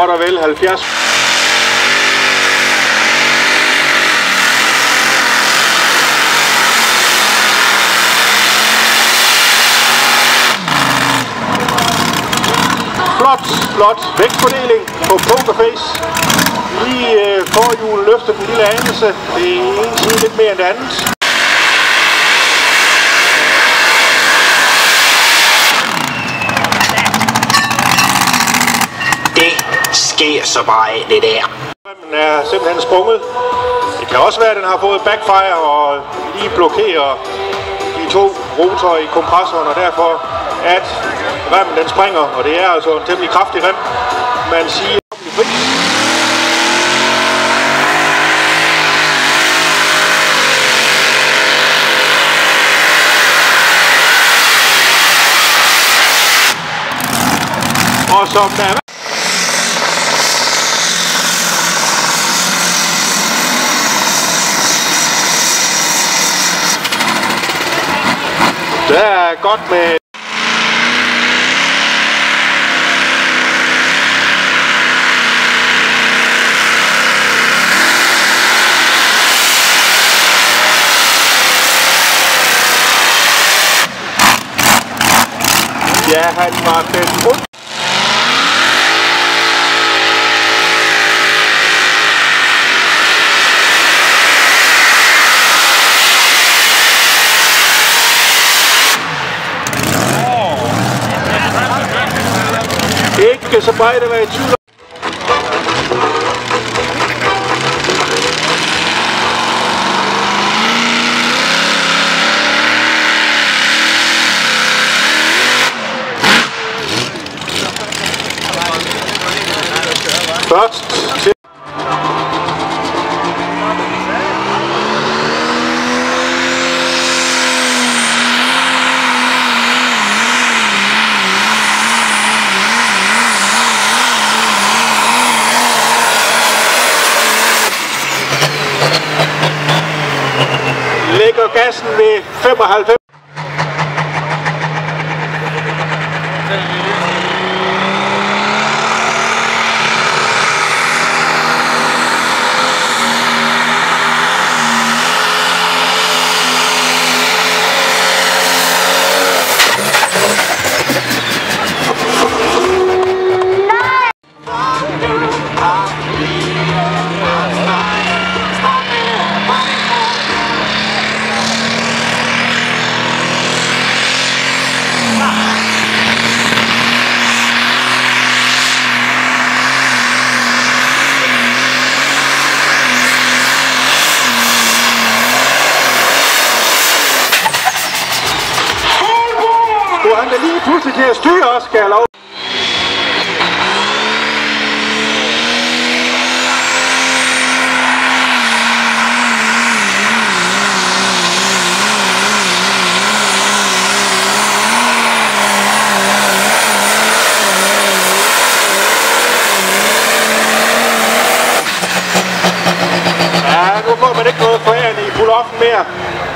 godt og vel 70. Flot vægtfordeling på Pokerface. Lige forhjulet løfter den lille anelse. Det er en side lidt mere end det andet. Det sker så bare af det der. Den er simpelthen sprunget. Det kan også være, at den har fået backfire og lige blokerer de to rotorer i kompressoren, og derfor at remmen den springer, og det er altså en temmelig kraftig rem. Man siger og som der er godt med ja, han var den ondt. Ikke så meget at være i tvivl. Først til lægger gassen ved 95. Han er lige pludselig til at styre også, skal jeg love. Ja, nu får man ikke noget forærende i pull-offen mere.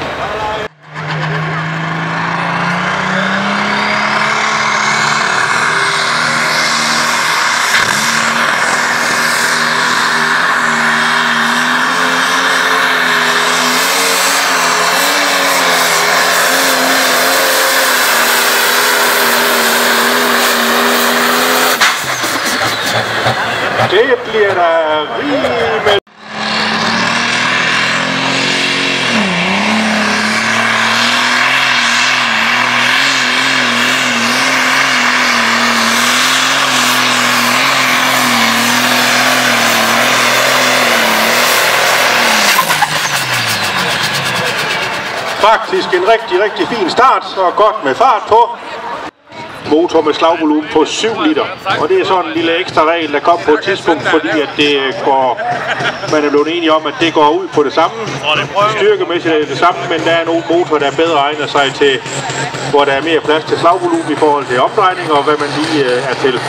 Det bliver der rimelig. Faktisk en rigtig fin start, og godt med fart på. Motor med slagvolumen på 7 liter. Og det er sådan en lille ekstra regel, der kom på et tidspunkt, fordi at det går, man er blevet enige om, at det går ud på det samme. Styrkemæssigt er det samme, men der er nogle motorer, der bedre egner sig til, hvor der er mere plads til slagvolumen i forhold til opdrejning og hvad man lige er til.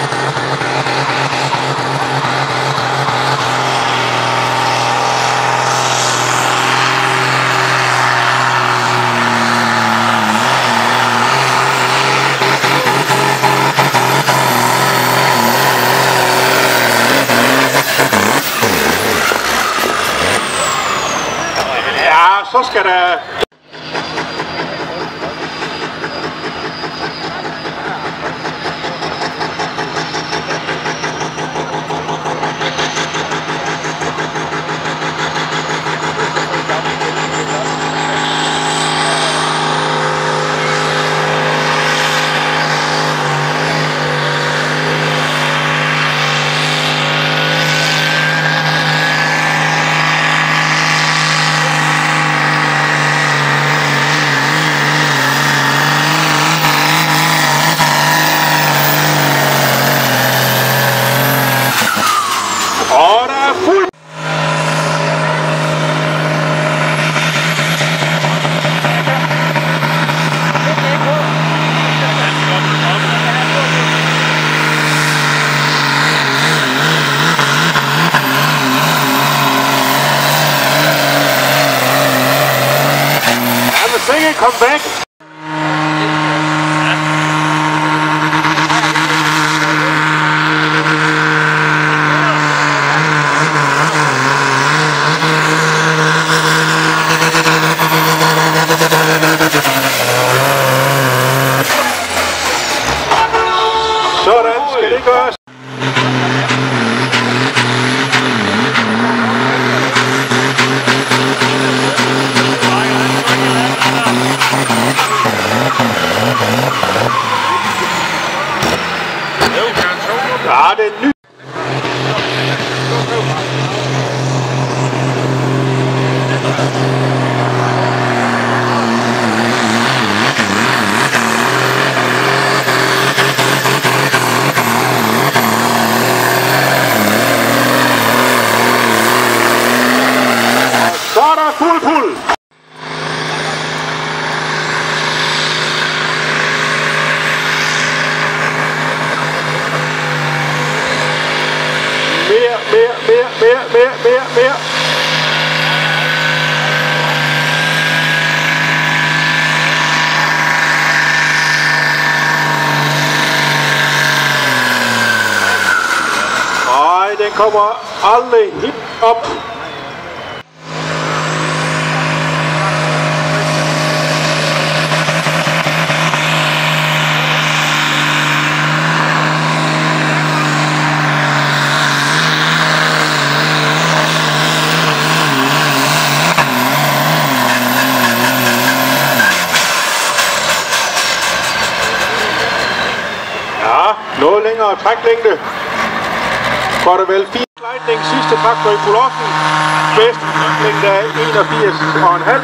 skal der... Og der er fuld... I'm singing, come back. Sådan skal det gøres. Ja, det er nyt. Så er der fuld. Mere. Nej, den kommer aldrig helt op. Noget længere træklængde. Godt og vel 4 slidning, sidste traktor i Poloffen. Bedste træklængde er 81,5.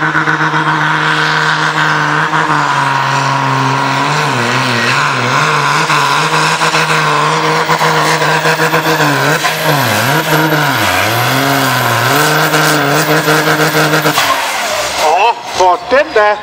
For den da.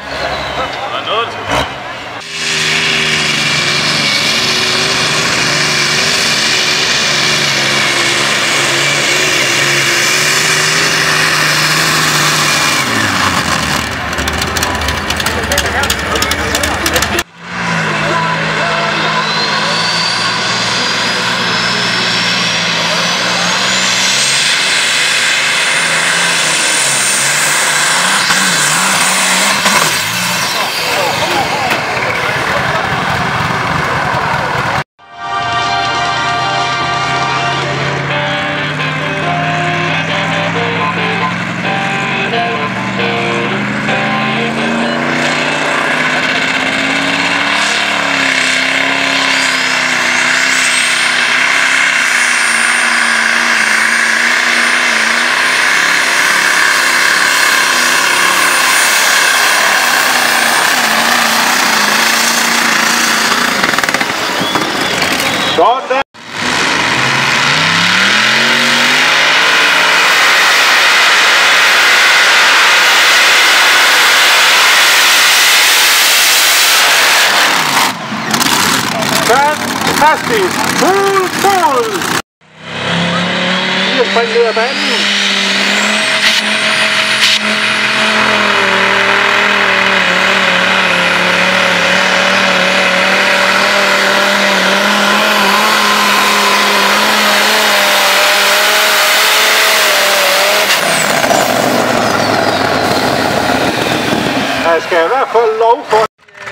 Sådan der. Fantastisk. Fuld. Lige spring ned ad banen. Jeg skal i hvert fald lov for...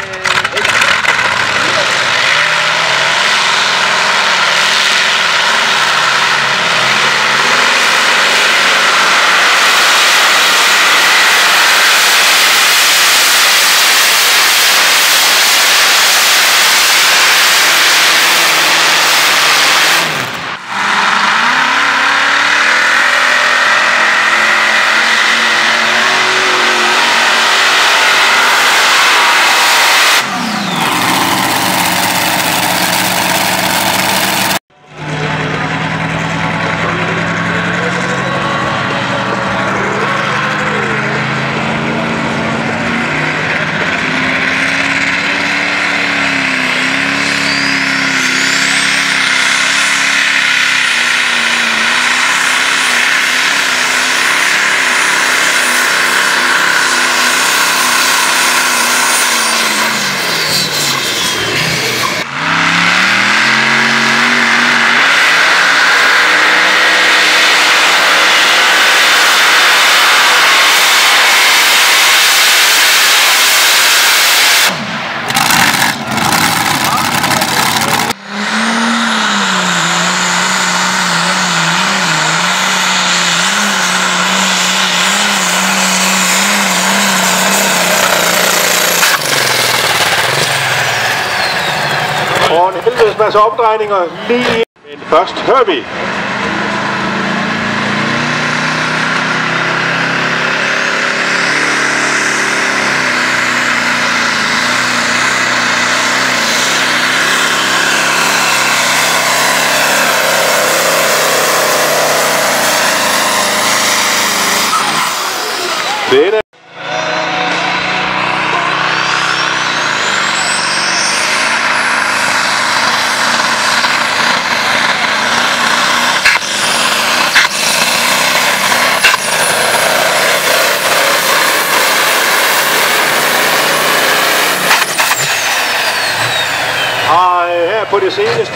Og en helvedes masse omdrejninger lige. Men først hører vi. Det er det. Og her på det seneste.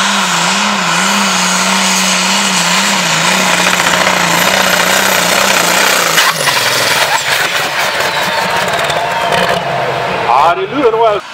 Det lyder nu altså.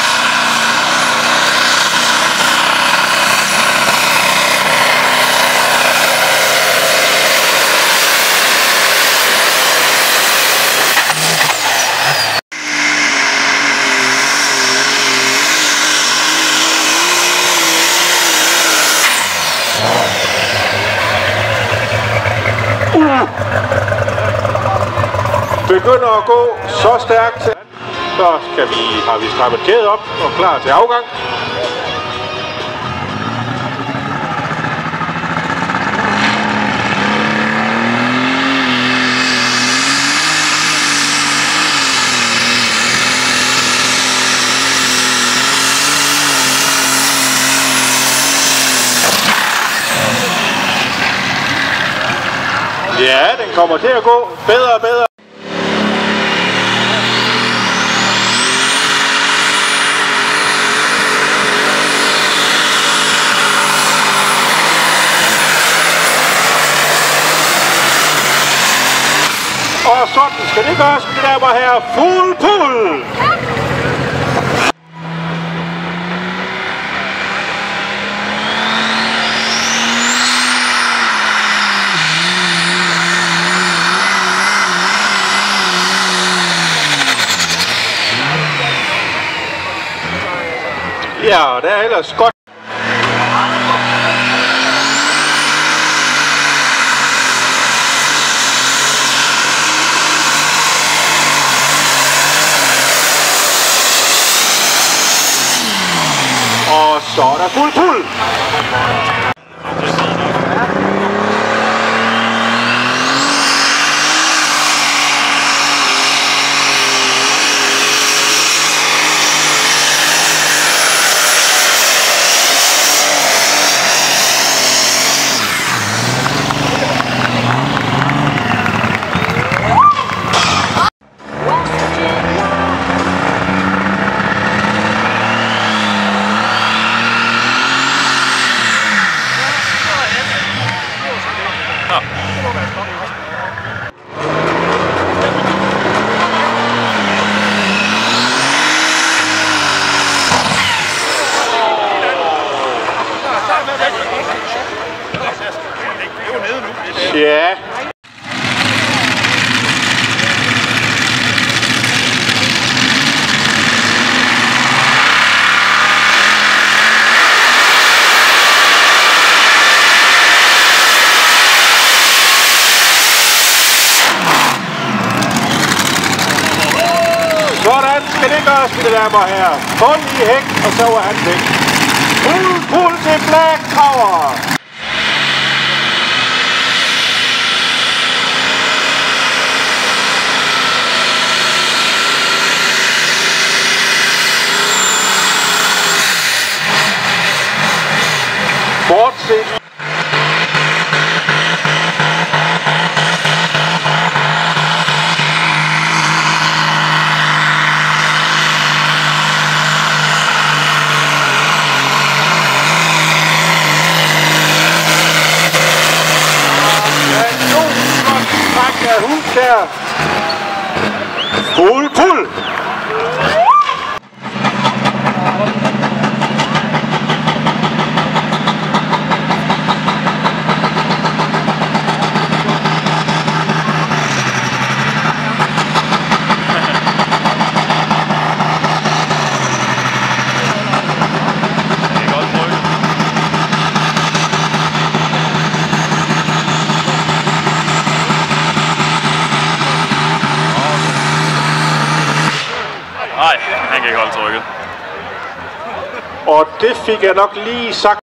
Begynder at gå så stærkt. Så har vi strappet kædet op og klar til afgang. Ja, den kommer til at gå bedre og bedre. Og sådan skal det gøres, mine damer og herrer. Fuld pull! Ja, det er ellers godt. Og så er der fuld pull. Sådan skal det gøres, mine damer og herrer. Hold i hæk, og så er han væk. Pull til Black Power. Fortsæt. Der. Pull. Nej, han kan ikke holde trykket. Og det fik jeg nok lige sagt.